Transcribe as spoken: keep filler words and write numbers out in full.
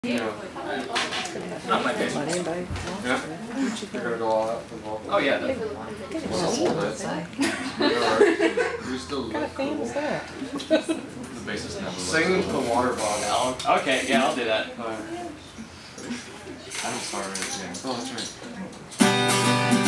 Yeah. Not my favorite. Yeah. You're gonna go all out for the vocal. Oh yeah. We'll hold it. You're still What kind of thing is that? The bassist never sing the water bottle. Okay, yeah, I'll do that. Right. I'm sorry. Yeah. Oh, that's right.